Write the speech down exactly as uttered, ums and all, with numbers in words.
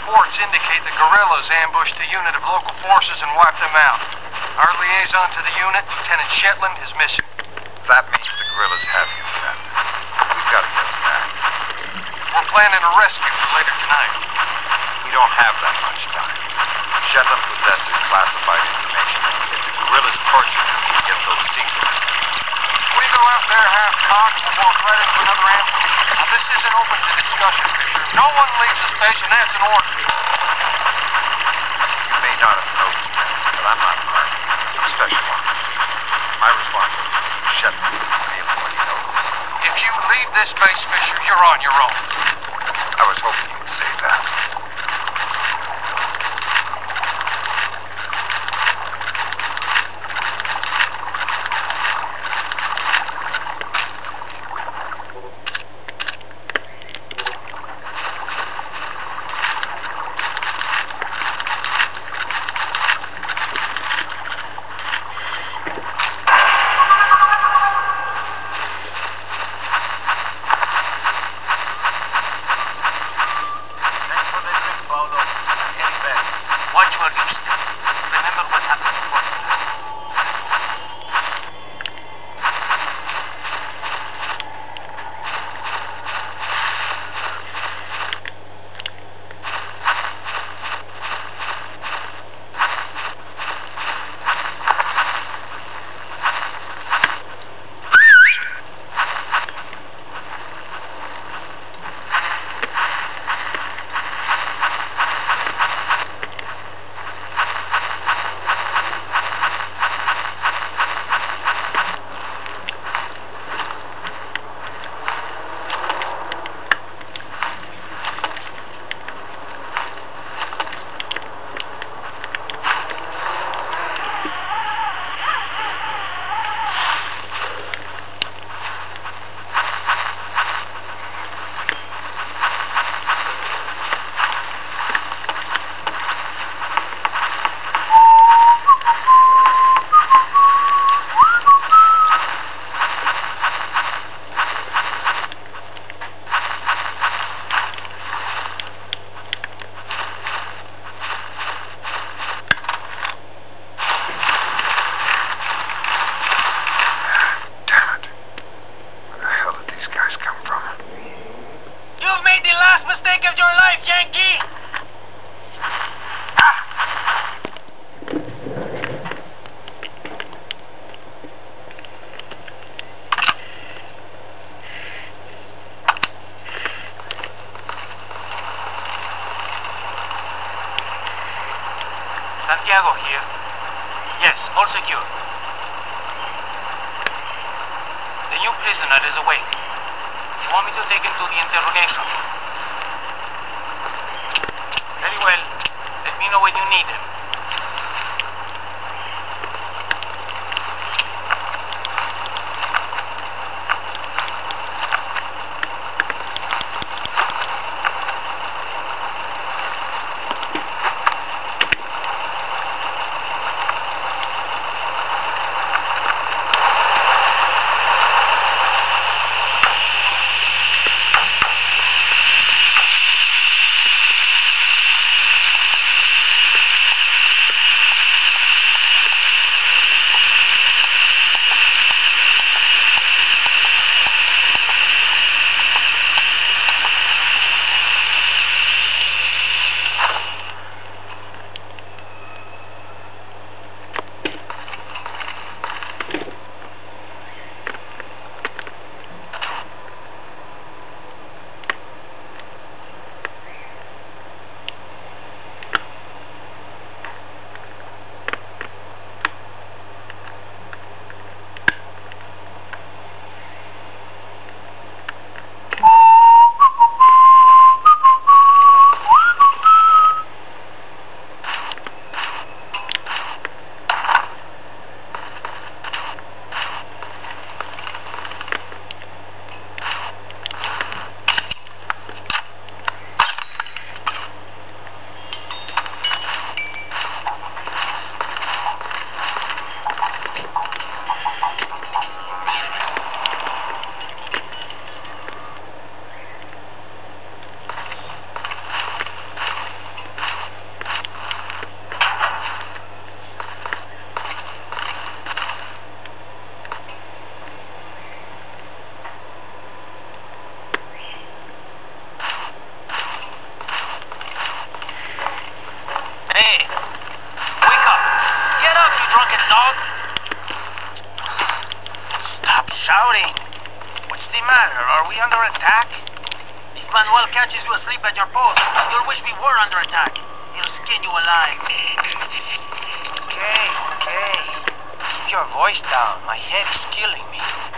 Reports indicate the guerrillas ambushed a unit of local forces and wiped them out. Our liaison to the unit, Lieutenant Shetland, is missing. That means the guerrillas have you, Captain. We've got to get them back. We're planning a rescue for later tonight. We don't have that much time. Shetland possesses classified information. If the guerrillas torture him, he gets those secrets. We go out there half-cocked, we'll walk right into another ambush. Now, this isn't open to discussion, Fisher. No one leaves the station. That's an order. You may not have noticed that, but I'm not an army. I'm a special officer. My responsibility is to Shetland to enable what he knows. If you leave this base, Fisher, you're on your own. I was hoping you would say that. Santiago here. Yes, all secure. The new prisoner is awake. You want me to take him to the interrogation room? Very well. Let me know when you need him. shouting? What's the matter? Are we under attack? If Manuel catches you asleep at your post, you'll wish we were under attack. He'll skin you alive. Okay, okay. Keep your voice down. My head is killing me.